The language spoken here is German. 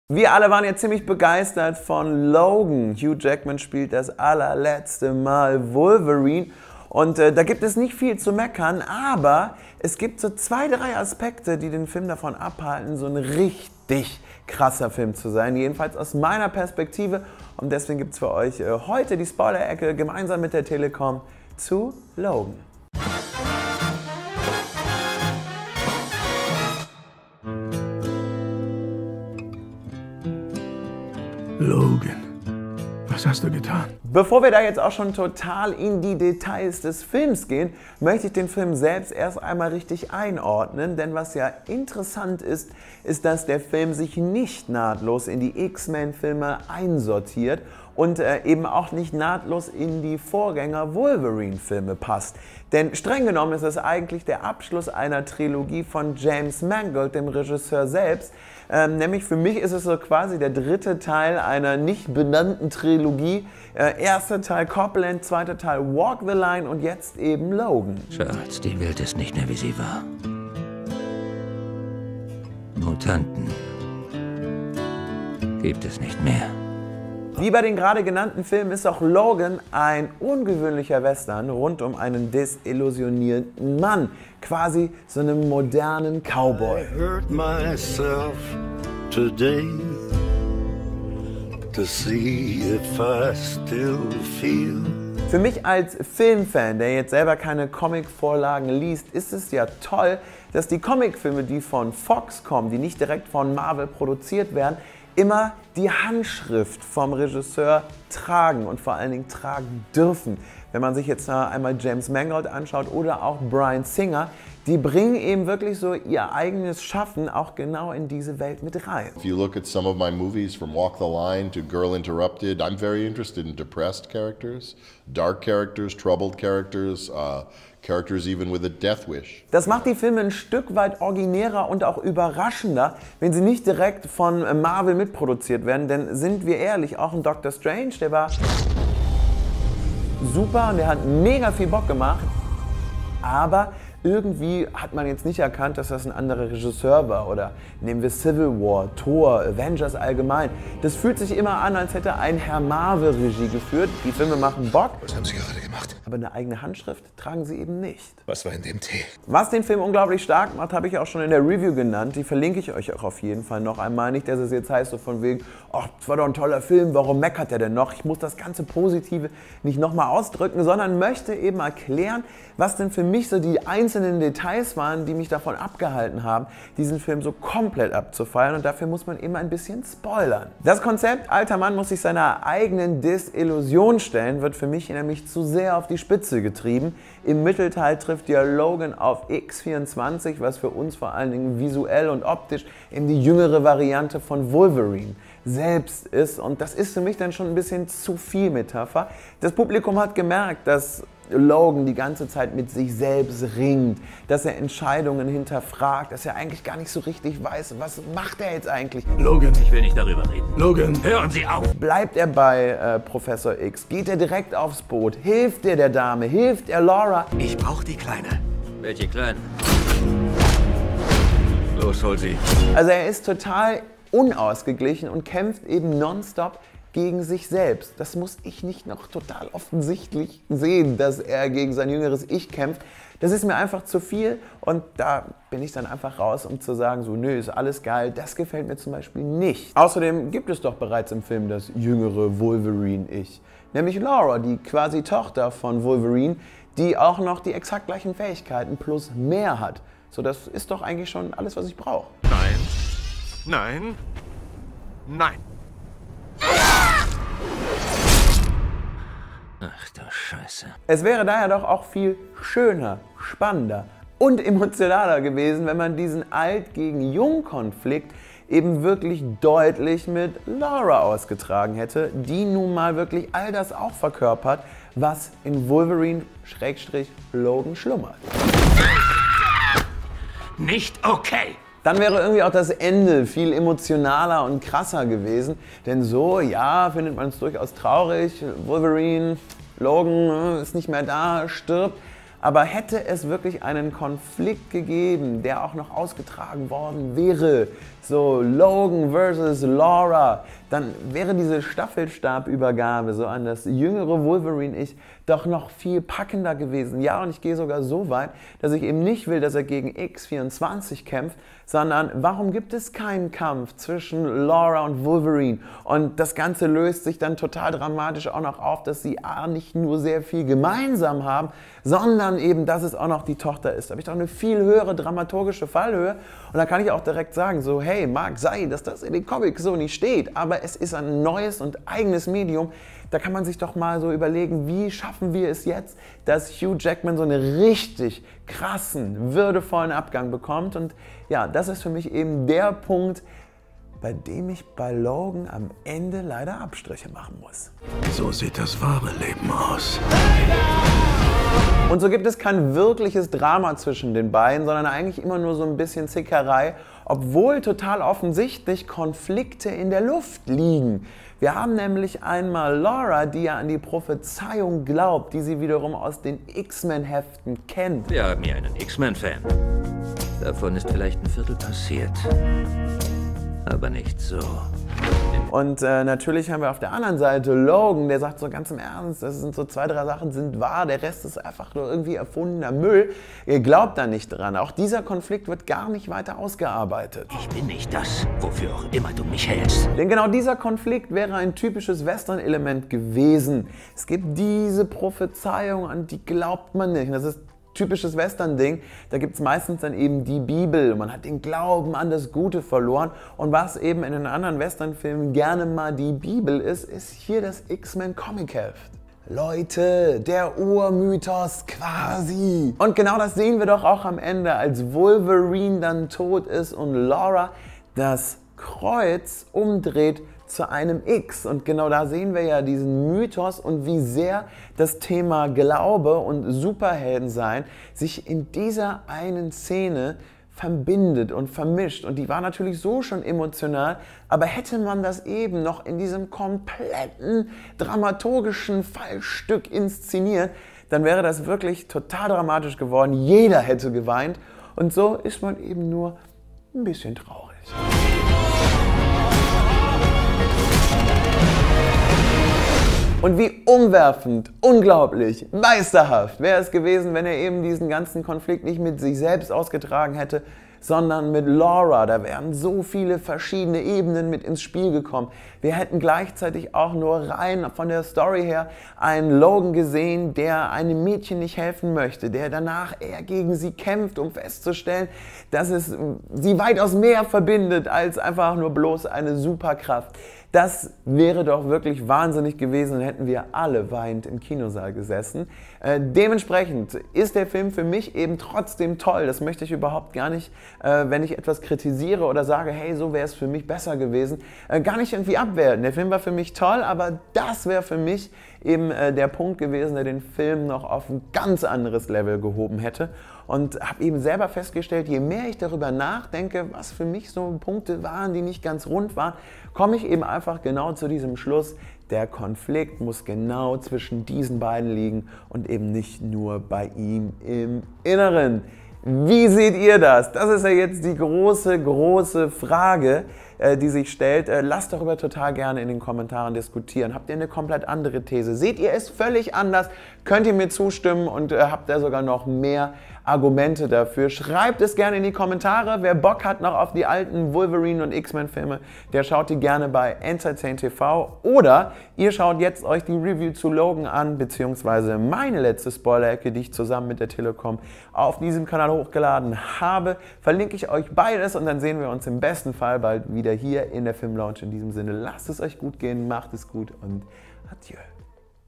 Wir alle waren jetzt ziemlich begeistert von Logan. Hugh Jackman spielt das allerletzte Mal Wolverine. Und da gibt es nicht viel zu meckern, aber es gibt so 2, 3 Aspekte, die den Film davon abhalten, so ein richtig krasser Film zu sein. Jedenfalls aus meiner Perspektive. Und deswegen gibt es für euch heute die Spoiler-Ecke gemeinsam mit der Telekom zu Logan. Logan, was hast du getan? Bevor wir da jetzt auch schon total in die Details des Films gehen, möchte ich den Film selbst erst einmal richtig einordnen, denn was ja interessant ist, ist, dass der Film sich nicht nahtlos in die X-Men-Filme einsortiert und eben auch nicht nahtlos in die Vorgänger-Wolverine-Filme passt. Denn streng genommen ist es eigentlich der Abschluss einer Trilogie von James Mangold, dem Regisseur selbst. Nämlich für mich ist es so quasi der 3. Teil einer nicht benannten Trilogie. Erster Teil Copland, 2. Teil Walk the Line und jetzt eben Logan. Schatz, die Welt ist nicht mehr, wie sie war. Mutanten gibt es nicht mehr. Wie bei den gerade genannten Filmen ist auch Logan ein ungewöhnlicher Western rund um einen desillusionierten Mann, quasi so einen modernen Cowboy. I hurt myself today to see if I still feel. Für mich als Filmfan, der jetzt selber keine Comicvorlagen liest, ist es ja toll, dass die Comicfilme, die von Fox kommen, die nicht direkt von Marvel produziert werden, immer die Handschrift vom Regisseur tragen und vor allen Dingen tragen dürfen. Wenn man sich jetzt einmal James Mangold anschaut oder auch Bryan Singer, die bringen eben wirklich so ihr eigenes Schaffen auch genau in diese Welt mit rein. If you look at some of my movies, from Walk the Line to Girl Interrupted, I'm very interested in depressed characters, dark characters, troubled characters, characters even with a death wish. Das macht die Filme ein Stück weit originärer und auch überraschender, wenn sie nicht direkt von Marvel mitproduziert werden. Denn sind wir ehrlich, auch ein Doctor Strange, der war super und der hat mega viel Bock gemacht, aber irgendwie hat man jetzt nicht erkannt, dass das ein anderer Regisseur war. Oder nehmen wir Civil War, Thor, Avengers allgemein. Das fühlt sich immer an, als hätte ein Herr Marvel Regie geführt. Die Filme machen Bock. Was haben Sie gerade gemacht? Aber eine eigene Handschrift tragen sie eben nicht. Was war in dem Tee? Was den Film unglaublich stark macht, habe ich auch schon in der Review genannt. Die verlinke ich euch auch auf jeden Fall noch einmal. Nicht, dass es jetzt heißt so von wegen, ach, das war doch ein toller Film, warum meckert er denn noch? Ich muss das ganze Positive nicht nochmal ausdrücken, sondern möchte eben erklären, was denn für mich so die einzelnen Details waren, die mich davon abgehalten haben, diesen Film so komplett abzufeiern, und dafür muss man immer ein bisschen spoilern. Das Konzept, alter Mann muss sich seiner eigenen Desillusion stellen, wird für mich nämlich zu sehr auf die Spitze getrieben. Im Mittelteil trifft ja Logan auf X-24, was für uns vor allen Dingen visuell und optisch eben die jüngere Variante von Wolverine selbst ist, und das ist für mich dann schon ein bisschen zu viel Metapher. Das Publikum hat gemerkt, dass Logan die ganze Zeit mit sich selbst ringt, dass er Entscheidungen hinterfragt, dass er eigentlich gar nicht so richtig weiß, was macht er jetzt eigentlich. Logan, Ich will nicht darüber reden. Logan, Hören Sie auf! Bleibt er bei Professor X? Geht er direkt aufs Boot? Hilft er der Dame? Hilft er Laura? Ich brauche die Kleine. Welche Kleine? Los, hol sie. Also er ist total unausgeglichen und kämpft eben nonstop gegen sich selbst. Das muss ich nicht noch total offensichtlich sehen, dass er gegen sein jüngeres Ich kämpft. Das ist mir einfach zu viel, und da bin ich dann einfach raus, um zu sagen, so, nö, ist alles geil, das gefällt mir zum Beispiel nicht. Außerdem gibt es doch bereits im Film das jüngere Wolverine-Ich, nämlich Laura, die quasi Tochter von Wolverine, die auch noch die exakt gleichen Fähigkeiten plus mehr hat. So, das ist doch eigentlich schon alles, was ich brauche. nein, nein, nein. Ach du Scheiße. Es wäre daher doch auch viel schöner, spannender und emotionaler gewesen, wenn man diesen Alt gegen Jung-Konflikt eben wirklich deutlich mit Laura ausgetragen hätte, die nun mal wirklich all das auch verkörpert, was in Wolverine/Logan schlummert. Nicht okay! Dann wäre irgendwie auch das Ende viel emotionaler und krasser gewesen, denn so, ja, findet man es durchaus traurig, Wolverine, Logan ist nicht mehr da, stirbt, Aber hätte es wirklich einen Konflikt gegeben, der auch noch ausgetragen worden wäre, so Logan versus Laura, dann wäre diese Staffelstabübergabe so an das jüngere Wolverine-Ich doch noch viel packender gewesen. Ja, und ich gehe sogar so weit, dass ich eben nicht will, dass er gegen X-24 kämpft, sondern warum gibt es keinen Kampf zwischen Laura und Wolverine? Und das Ganze löst sich dann total dramatisch auch noch auf, dass sie nicht nur sehr viel gemeinsam haben, sondern eben, dass es auch noch die Tochter ist. Da habe ich doch eine viel höhere dramaturgische Fallhöhe. Und da kann ich auch direkt sagen, so hey, mag sein, dass das in den Comics so nicht steht, aber es ist ein neues und eigenes Medium. Da kann man sich doch mal so überlegen, wie schaffen wir es jetzt, dass Hugh Jackman so einen richtig krassen, würdevollen Abgang bekommt. Und ja, das ist für mich eben der Punkt, bei dem ich bei Logan am Ende leider Abstriche machen muss. So sieht das wahre Leben aus. Und so gibt es kein wirkliches Drama zwischen den beiden, sondern eigentlich immer nur so ein bisschen Zickerei, obwohl total offensichtlich Konflikte in der Luft liegen. Wir haben nämlich einmal Laura, die ja an die Prophezeiung glaubt, die sie wiederum aus den X-Men-Heften kennt. Wir haben hier einen X-Men-Fan. Davon ist vielleicht ein Viertel passiert. Aber nicht so. Und natürlich haben wir auf der anderen Seite Logan, der sagt so ganz im Ernst, das sind so 2, 3 Sachen sind wahr, der Rest ist einfach nur irgendwie erfundener Müll. Ihr glaubt da nicht dran. Auch dieser Konflikt wird gar nicht weiter ausgearbeitet. Ich bin nicht das, wofür auch immer du mich hältst. Denn genau dieser Konflikt wäre ein typisches Western-Element gewesen. Es gibt diese Prophezeiung, an die glaubt man nicht. Das ist typisches Western-Ding, da gibt es meistens dann eben die Bibel. Man hat den Glauben an das Gute verloren. Und was eben in den anderen Western-Filmen gerne mal die Bibel ist, ist hier das X-Men-Comic-Heft. Leute, der Urmythos quasi. Und genau das sehen wir doch auch am Ende, als Wolverine dann tot ist und Laura das Kreuz umdreht zu einem X. Und genau da sehen wir ja diesen Mythos und wie sehr das Thema Glaube und Superheldensein sich in dieser einen Szene verbindet und vermischt. Und die war natürlich so schon emotional, aber hätte man das eben noch in diesem kompletten dramaturgischen Fallstück inszeniert, dann wäre das wirklich total dramatisch geworden. Jeder hätte geweint. Und so ist man eben nur ein bisschen traurig. Und wie umwerfend, unglaublich, meisterhaft wäre es gewesen, wenn er eben diesen ganzen Konflikt nicht mit sich selbst ausgetragen hätte, sondern mit Laura. Da wären so viele verschiedene Ebenen mit ins Spiel gekommen. Wir hätten gleichzeitig auch nur rein von der Story her einen Logan gesehen, der einem Mädchen nicht helfen möchte, der danach eher gegen sie kämpft, um festzustellen, dass es sie weitaus mehr verbindet als einfach nur bloß eine Superkraft. Das wäre doch wirklich wahnsinnig gewesen und hätten wir alle weinend im Kinosaal gesessen. Dementsprechend ist der Film für mich eben trotzdem toll. Das möchte ich überhaupt gar nicht, wenn ich etwas kritisiere oder sage, hey, so wäre es für mich besser gewesen, gar nicht irgendwie abwerten. Der Film war für mich toll, aber das wäre für mich eben der Punkt gewesen, der den Film noch auf ein ganz anderes Level gehoben hätte. Und habe eben selber festgestellt, je mehr ich darüber nachdenke, was für mich so Punkte waren, die nicht ganz rund waren, komme ich eben einfach genau zu diesem Schluss, der Konflikt muss genau zwischen diesen beiden liegen und eben nicht nur bei ihm im Inneren. Wie seht ihr das? Das ist ja jetzt die große Frage, die sich stellt. Lasst darüber total gerne in den Kommentaren diskutieren. Habt ihr eine komplett andere These? Seht ihr es völlig anders? Könnt ihr mir zustimmen und habt ihr sogar noch mehr Argumente dafür? Schreibt es gerne in die Kommentare. Wer Bock hat noch auf die alten Wolverine- und X-Men-Filme, der schaut die gerne bei Entertain TV. Oder ihr schaut jetzt euch die Review zu Logan an, beziehungsweise meine letzte Spoiler-Ecke, die ich zusammen mit der Telekom auf diesem Kanal hochgeladen habe. Verlinke ich euch beides und dann sehen wir uns im besten Fall bald wieder hier in der Filmlounge. In diesem Sinne, lasst es euch gut gehen, macht es gut und adieu.